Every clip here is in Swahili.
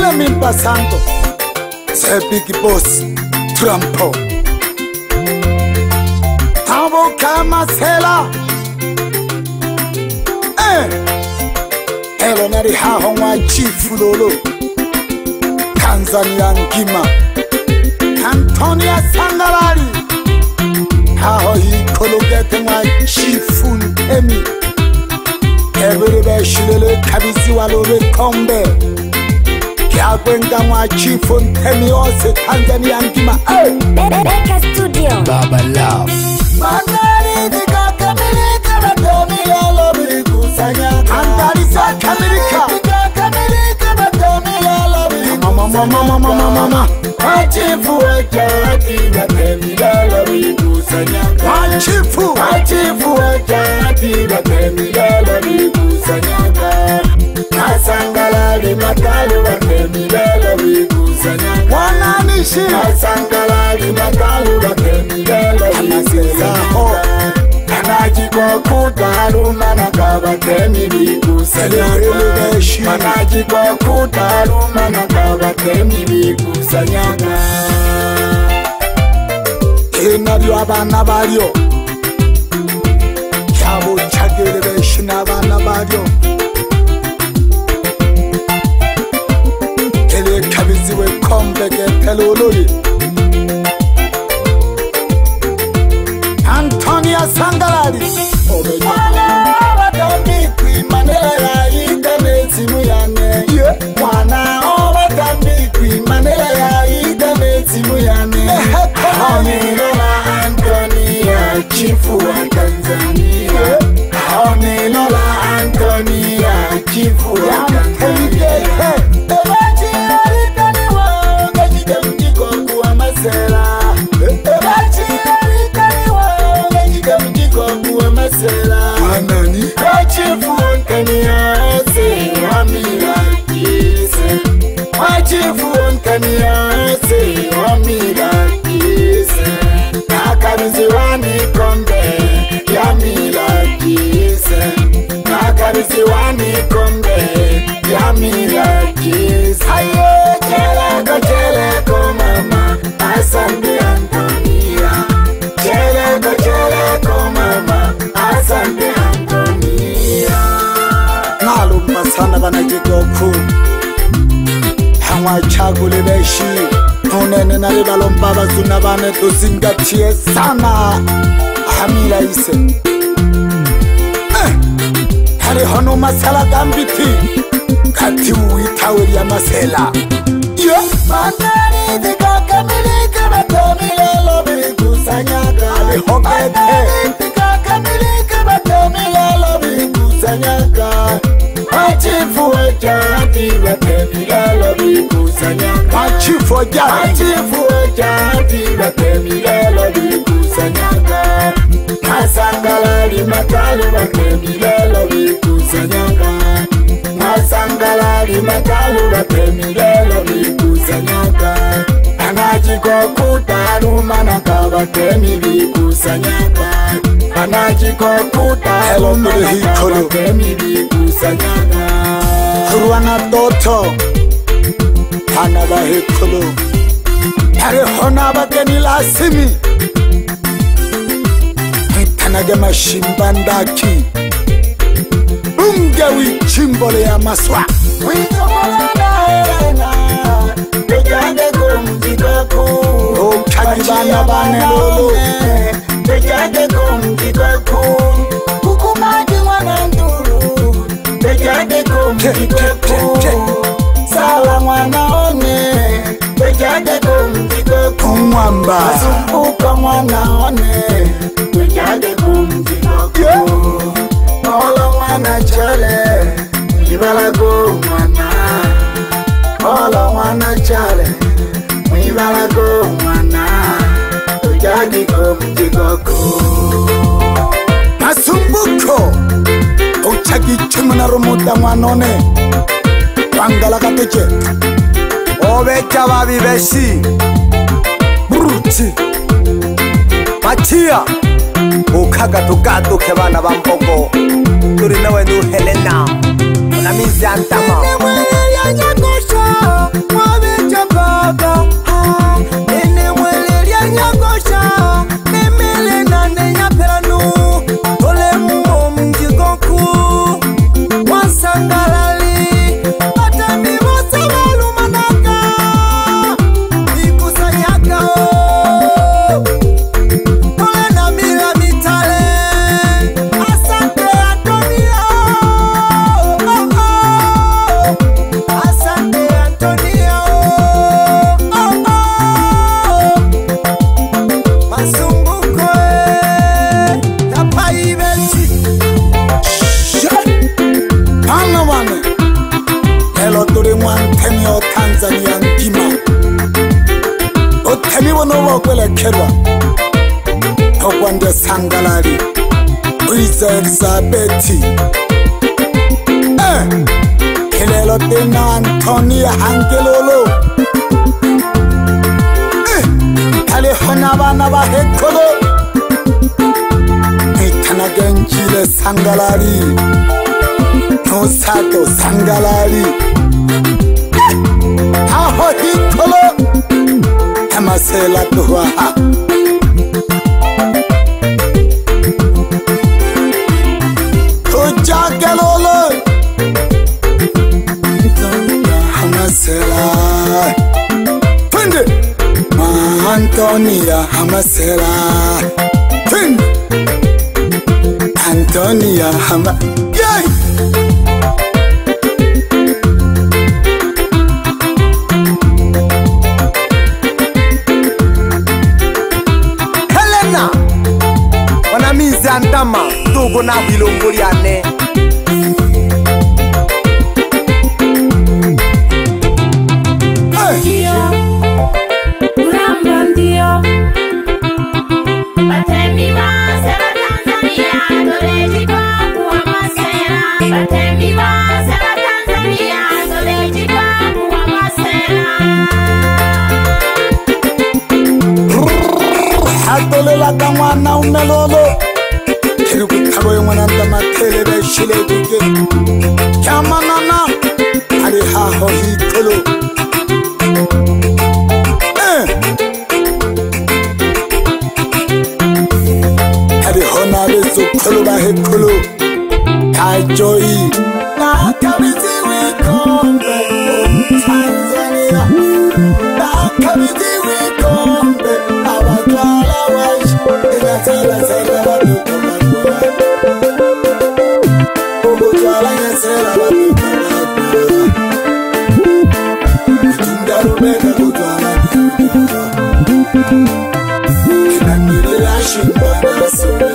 Fleming Basanto, the big boss, Trumpo. Tavo Kamasela. Elonari Hahonga Chief Lolo, Tanzania Ngima, Antonia Sangalari. How he collocated my Chiefun Emi. Everybody should look Kabisi Walore Combe. Kabwenga my Chiefun Emi also Tanzania Ngima. Beka Studio. Baba Love. Mandari di Kakamilika na Domi Lalo Bikusanya. Andari sa Kamirika. Kakamilika na Domi Lalo Bikusanya. Mama. Achifu wakati na Domi Lalo Bikusanya. Achifu wakati na Domi Lalo Bikusanya. Kasangalali makalu na Domi Lalo Bikusanya. Wananishi. Kasangalali makalu na Domi Lalo Bikusanya. Manajiko kutaruma na kabatemi bikusanya. Manajiko kutaruma na kabatemi bikusanya. Kenaryo abana baryo. Kyabo chagere beshina abana baryo. Kele kabiziwe kombeke telolori. Antonia Sangalari. Mwana watamikwi manela ikanezi muyane. Mwana watamikwi manela ikanezi muyane. Haonilola Antonia chifu wa Tanzania. Haonilola Antonia chifu wa Tanzania. Ebachi alikaniwa ngajide mjiko kuwa masela. Ebachi Anani Achifu Nkaniase Wamirakise Achifu Nkaniase Wamirakise Nakarizi wani kombe Yamirakise Nakarizi wani kombe Yamirakise Aye Cheleko mama Asante Antonia Cheleko mama Asante Antonia. Nalu masana bana jigoku. Hawa chagule beshi. Unene na ribalomba bazuna bane tuzingatie sana. Hamila ise. Hari hono masala gambiti. Kati uitawiri ya masela. Mandari dika kamilika batomi lelo bikusanyaka. Ali hokete. Achifu wakati batemi lalo bikusanyaka. Achifu wakati batemi lalo bikusanyaka. Masangalali makalu batemi lalo bikusanyaka. Masangalali makalu batemi lalo bikusanyaka. Anajiko kutaruma na kabatemi bikusanyaka. Anajiko kutaruma na kabatemi bikusanyaka. Ruana Toto Hanaba Hikolo Hare Honaba Genila Simi Tanagama Shimbandaki Ungawi Chimbole ya Maswa Tejade kumjikoku O Kajibana Banelolo Tejade kumjikoku Kukumaji wananduru Tejade kumjikoku Sawa mwanaone Tejade kumjikoku Mwamba Masumbuka mwanaone Tejade kumjikoku Olo mwana chale Mwibalago mwana Olo mwana chale Mwibalago mwana Tejade kumjikoku Masumbuko Uchagi chumuna rumuda mwanone Wangala kateche Obecha babi beshi Buruti Matia Ukaga tukadu kebana bambogo Turi nawe nu Helena Unamizi antama pelanu ole mumji gonku wasangalali atami wasawalu manaka ikusanyaka ole na mila mitale asante Antonio asante Antonio masumbuko tapaibeti Pana wane Elo turi mwantemi o Tanzania nkima Otemi wono wakwele kerwa Okwande sangalari Uiza Elizabeti Kilelo tena Antonia Angelolo Kali hona bana bahekolo Itana genjile sangalari Nosato sangalari Aho hikolo Tamasela tuwa Kujagelolo Hamasela Funde Antonia Hamasela Funde Antonia Yay! Helena wanamiza ndama tugo na bilongoli ane Atolela kamwana umelolo Kirukutabo yomwana ndama telebe shile duke Kamanana Ali haho hikolo Ali hona bezo kolo bahekolo Kajoi Nakabiti wikombe Tanzania Nakabiti wikombe Abagala wash Inatala sela baduka makura Ubutwala nyesela baduka makura Utundaru meka kutwala nyesela Kinangirila shimbana sule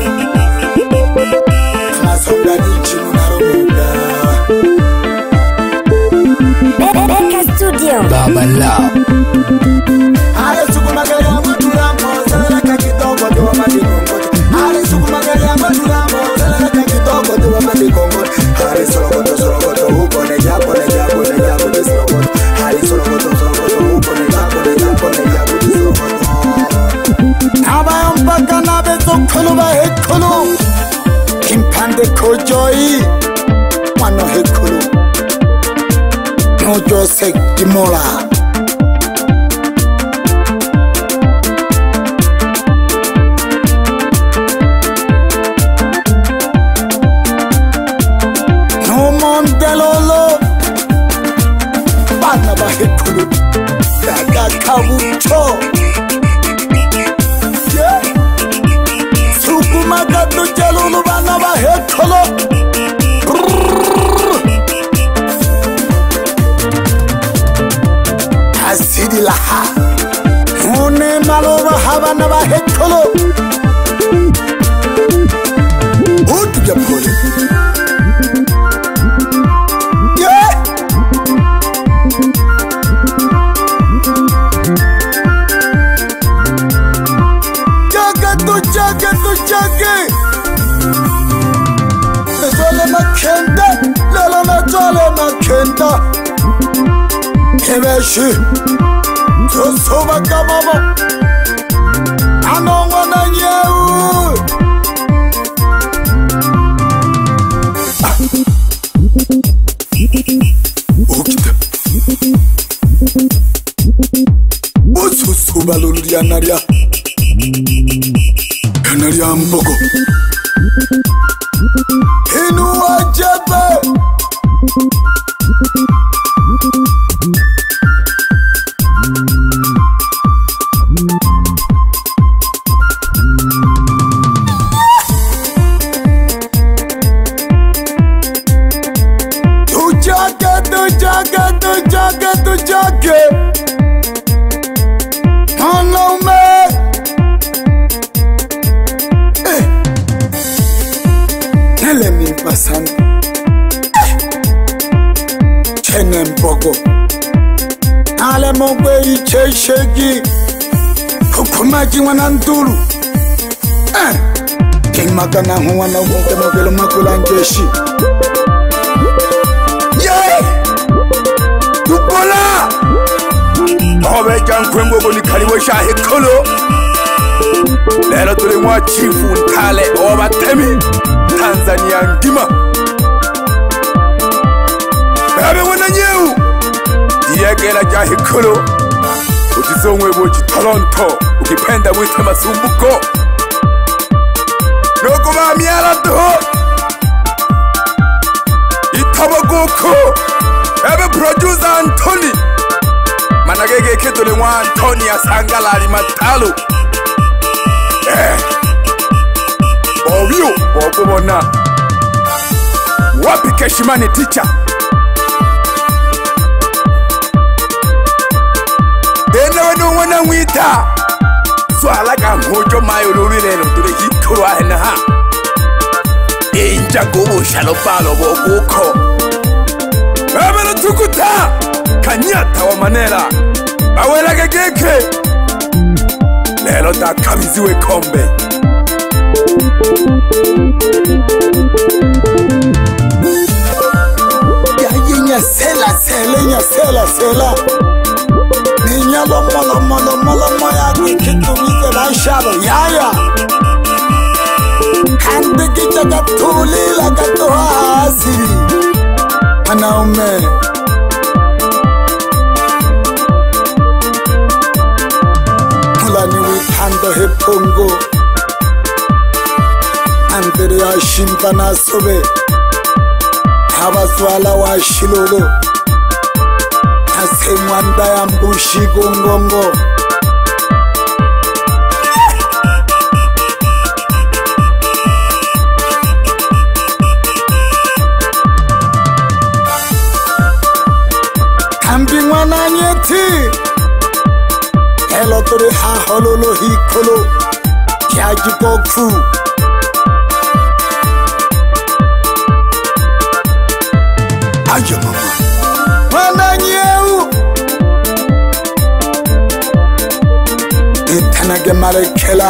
Masonga nichi munarubuka Beka Studio. Baba Love Ale sukumagari amatulambo Zalaka kidogo tuwa madikongoto Ale sukumagari amatulambo Zalaka kidogo tuwa madikongoto Ale sologoto sologoto Uko nejapo nejapo nejapo de sologoto Ale sologoto sologoto Uko nejapo nejapo nejapo de sologoto Abaya mpaka nabe zokolo ba hekolo Kimpande kojoi Wano hekolo Nojo sekimola Mondelolo Bana bahekulu Daga kabucho Sukuma gado jalulu bana bahekulu Asidi laha Mune malova habana bahekulu Utu japole Jage Zole makenda Lala na zole makenda Kebeshi Sosoba kamama Anongo na nyeu Ukita Osusuba lulu ya naria Jina lya mbogo Inua jebe Tujage Mwanaume Nele mimpasana Chene mbogo Ale mogwe iche shegi Kukumaji wananduru Kimagana huwa na ugonge mogelo makula njeshi Dukola Obe jankwengo goni kaliwe shahe kolo Lelo tule mwa chifu ntale oba temi Tanzania ngima Bebe wana nyeu Diegela jahe kolo Utizongwe boji Toronto Ukipenda mwite masumbuko Noko mamiala toho Itabagoko Ebe producer Anthony Managege ketole mwa Anthony asangala alimatalu Obyo wakubona Wapi Keshimani teacher Dene weno wana mwita Swala kangojo mayo lori leno tule hituru ahena ha Inja gubu shalopalo boguko Bebe tukuta Kanyata wa manela Bawela gegeke Lelo da kamiziwe kombe Nya sela Ninyalo molo maya Kitumize na shalo Yaya Kande kita katuli la katohasi Anaume Mulani witando hepongo Andere ya shimpa na sobe Habaswala wa shilolo Ase mwanda ya mbushi gongongo Kambi mwana nyeti Hello tore ha hololo hikolo Kyaji boku Ayo mama Mwana nyeu Itanage marekela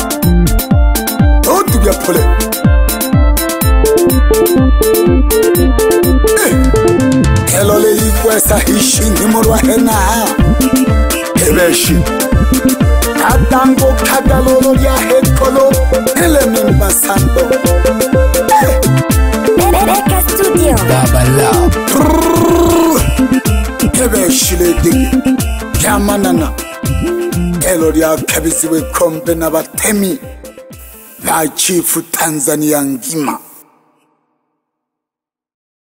Otu bya pole Hello le ikwesa hishini morwa hena Ebeshi Katango kagalolo ya hekolo Hele mimbasando Beka Studio Babala Ebeshi le digi Yamanana Hello ya kabisiwe kombe na batemi Ba chifu Tanzania ngima